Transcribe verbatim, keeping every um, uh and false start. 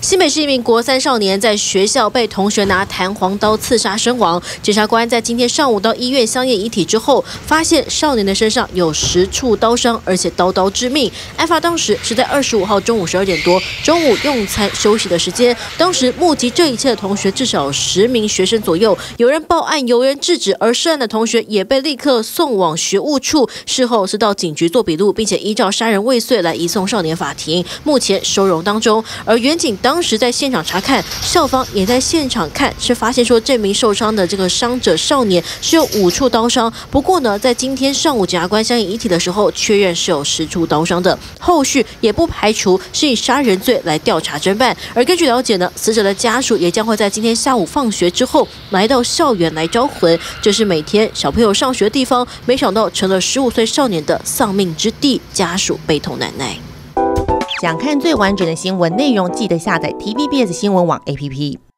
新北市一名国三少年在学校被同学拿弹簧刀刺杀身亡。检察官在今天上午到医院相验遗体之后，发现少年的身上有十处刀伤，而且刀刀致命。案发当时是在二十五号中午十二点多，中午用餐休息的时间。当时目击这一切的同学至少十名学生左右，有人报案，有人制止，而涉案的同学也被立刻送往学务处。事后是到警局做笔录，并且依照杀人未遂来移送少年法庭，目前收容当中。而远警当时在现场查看，校方也在现场看，是发现说这名受伤的这个伤者少年是有五处刀伤。不过呢，在今天上午检察官相验遗体的时候，确认是有十处刀伤的，后续也不排除是以杀人罪来调查侦办。而根据了解呢，死者的家属也将会在今天下午放学之后来到校园来招魂，这是每天小朋友上学的地方，没想到成了十五岁少年的丧命之地，家属悲痛难耐。 想看最完整的新闻内容，记得下载 T V B S 新闻网 A P P。